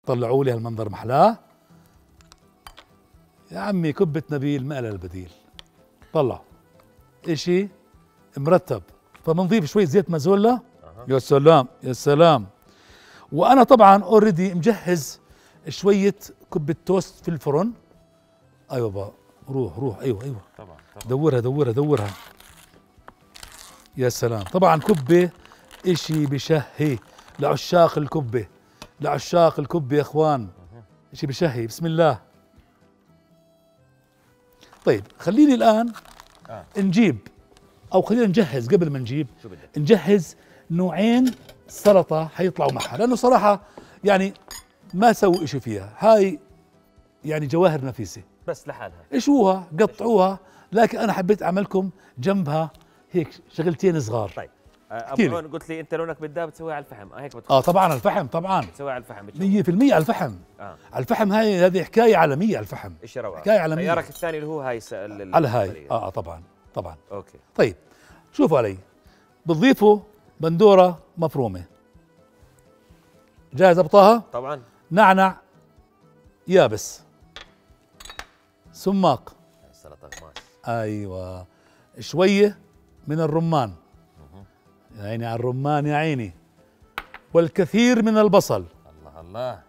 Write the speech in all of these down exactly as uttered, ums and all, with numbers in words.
طلعوا لي هالمنظر محلاه. يا عمي كبة نبيل ما لها البديل. طلع اشي مرتب. فبنضيف شوية زيت مازولا. أه. يا سلام يا سلام. وانا طبعا اوريدي مجهز شوية كبة توست في الفرن. ايوه بقى روح روح ايوه ايوه طبعا, طبعا. دورها دورها دورها. يا سلام. طبعا كبة اشي بشهي لعشاق الكبة، لعشاق الكبة يا اخوان. اشي بشهي. بسم الله. طيب خليني الان آه. نجيب او خلينا نجهز قبل ما نجيب شو بدك؟ نجهز نوعين سلطة حيطلعوا معها، لانه صراحة يعني ما سووا اشي فيها، هاي يعني جواهر نفيسة بس لحالها. اشوها قطعوها، لكن انا حبيت اعملكم جنبها هيك شغلتين صغار. طيب ابو عون قلت لي انت لونك بدها بتسويها على الفحم، اه هيك بتقول. اه طبعا على الفحم طبعا. بتسويها على الفحم مية بالمية على الفحم. آه. على الفحم. هاي هذه حكاية عالمية على الفحم. ايش روعة. حكاية عالمية. خيارك الثاني اللي هو هاي على هاي اه, آه طبعا طبعا. اوكي. طيب شوفوا علي، بتضيفوا بندورة مفرومة. جاهز ابطاها؟ طبعا. نعنع يابس، سماق، سلطة غماس، ايوه، شوية من الرمان. يا عيني على الرمان يا عيني. والكثير من البصل. الله الله.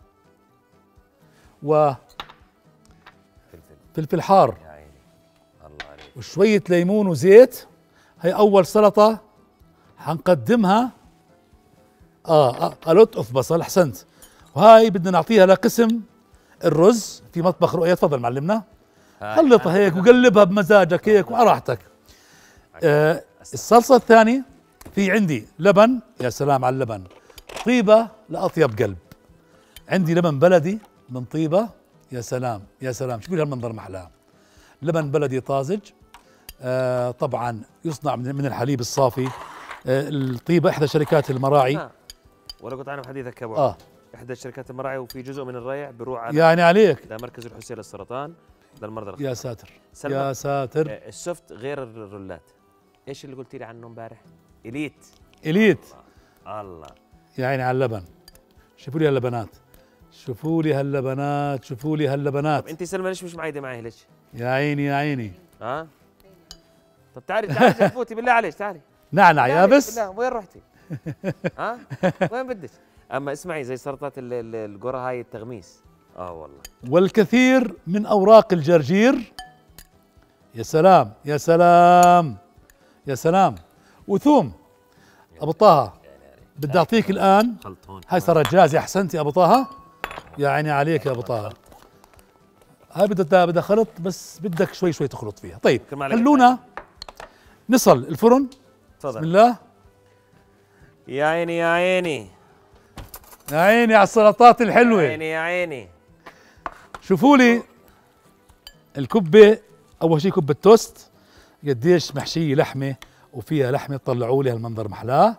و فلفل فلفل حار. يا عيني الله عليك. وشوية ليمون وزيت. هي أول سلطة حنقدمها. آه آه ألوت أوف بصل. أحسنت. وهاي بدنا نعطيها لقسم الرز في مطبخ رؤية. تفضل معلمنا. خلطها هيك وقلبها بمزاجك هيك وعلى راحتك. آه الصلصة الثانية في عندي لبن. يا سلام على اللبن. طيبة لأطيب قلب. عندي لبن بلدي من طيبة. يا سلام يا سلام. شوفوا لي هالمنظر محلاه. لبن بلدي طازج. آه طبعا يصنع من الحليب الصافي. آه الطيبة إحدى شركات المراعي. آه. ولا قلت عنه بحديثك كابو. آه. إحدى شركات المراعي، وفي جزء من الريع بروح على يعني عليك. ده مركز الحسين للسرطان للمرضى الخطر. يا ساتر يا ساتر. آه السوفت غير الرولات. ايش اللي قلت لي عنه امبارح؟ اليت. اليت. الله, الله. يا عيني على اللبن. شوفوا لي هاللبنات، شوفوا لي هاللبنات، شوفوا لي هاللبنات. طب انت سلمى ليش مش معيده معي ليش؟ يا عيني يا عيني. ها؟ طب تعالي تعالي فوتي بالله عليك تعالي. نعنع يابس؟ لا وين رحتي؟ ها؟ وين بدك؟ اما اسمعي زي سلطات القرى هاي التغميس. اه والله. والكثير من اوراق الجرجير. يا سلام يا سلام يا سلام. وثوم. ابو طه بدي اعطيك الان. هاي صارت جاهزه. احسنت يا ابو طه. يا عيني عليك يا ابو طه. هاي بدها بدها خلط، بس بدك شوي شوي تخلط فيها. طيب خلونا نصل الفرن. تفضل. بسم الله. يا عيني يا عيني يا عيني على السلطات الحلوه. يا عيني يا عيني. شوفوا لي الكبه. اول شيء كبه توست قديش محشيه لحمه وفيها لحمه. طلعوا لي هالمنظر محلاه.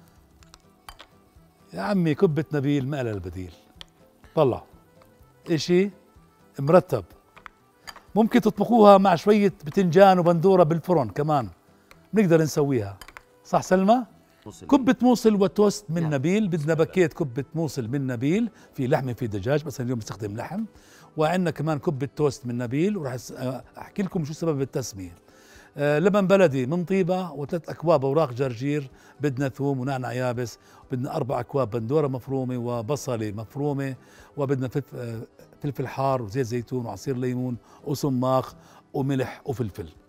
يا عمي كبه نبيل ما لها البديل. طلع اشي مرتب. ممكن تطبخوها مع شويه بتنجان وبندوره بالفرن كمان، بنقدر نسويها. صح سلمى؟ كبة موصل وتوست من نبيل. بدنا بكيت كبة موصل من نبيل، في لحمة في دجاج، بس اليوم بستخدم لحم. وعندنا كمان كبة توست من نبيل، وراح احكي لكم شو سبب التسمية. آه لبن بلدي من طيبة، وثلاث اكواب اوراق جرجير. بدنا ثوم ونعنع يابس. بدنا اربع اكواب بندورة مفرومة وبصلة مفرومة. وبدنا فلفل حار وزيت زيتون وعصير ليمون وسماق وملح وفلفل.